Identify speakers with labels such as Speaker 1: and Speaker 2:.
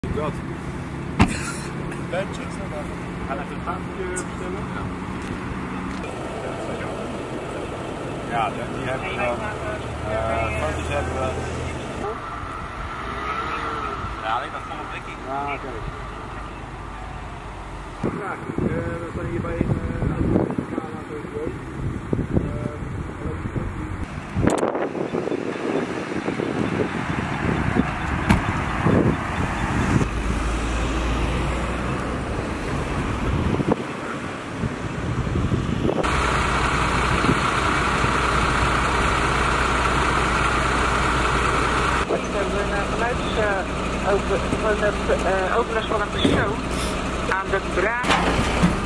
Speaker 1: Dat.
Speaker 2: Bandjes,
Speaker 1: Ga even een tafeltje bestellen. Ja, die hebben we dan. Foto's hebben we.
Speaker 3: Ja, alleen dat volle blikje.
Speaker 1: Ah, oké. Ja, we staan hier bij een auto's sowieso.
Speaker 4: Overlast van een persoon aan de Braak.